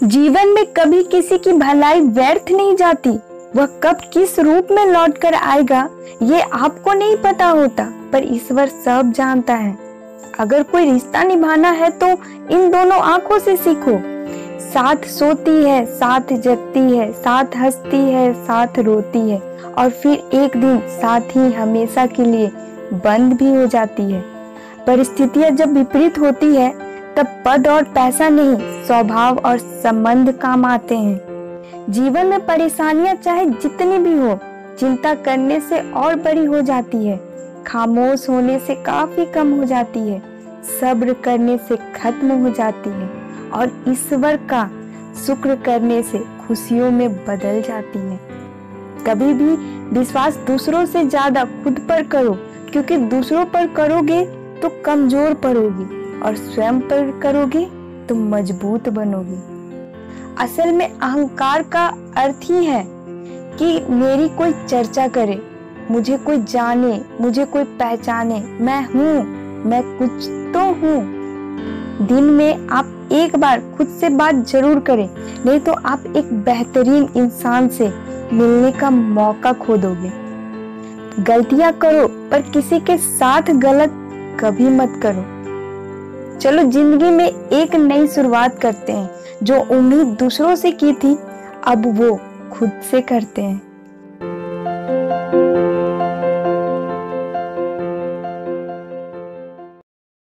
जीवन में कभी किसी की भलाई व्यर्थ नहीं जाती। वह कब किस रूप में लौट कर आएगा ये आपको नहीं पता होता, पर ईश्वर सब जानता है। अगर कोई रिश्ता निभाना है तो इन दोनों आंखों से सीखो। साथ सोती है, साथ जगती है, साथ हंसती है, साथ रोती है, और फिर एक दिन साथ ही हमेशा के लिए बंद भी हो जाती है। परिस्थितियां जब विपरीत होती है तब पद और पैसा नहीं, स्वभाव और संबंध काम आते हैं। जीवन में परेशानियां चाहे जितनी भी हो, चिंता करने से और बड़ी हो जाती है, खामोश होने से काफी कम हो जाती है, सब्र करने से खत्म हो जाती है, और ईश्वर का शुक्र करने से खुशियों में बदल जाती है। कभी भी विश्वास दूसरों से ज्यादा खुद पर करो, क्योंकि दूसरों पर करोगे तो कमजोर पड़ोगे और स्वयं पर करोगे तो मजबूत बनोगे। असल में अहंकार का अर्थ ही है कि मेरी कोई चर्चा करे, मुझे कोई जाने, मुझे कोई पहचाने, मैं हूँ, मैं कुछ तो हूँ। दिन में आप एक बार खुद से बात जरूर करें, नहीं तो आप एक बेहतरीन इंसान से मिलने का मौका खो दोगे। गलतियां करो पर किसी के साथ गलत कभी मत करो। चलो जिंदगी में एक नई शुरुआत करते हैं। जो उम्मीद दूसरों से की थी अब वो खुद से करते हैं।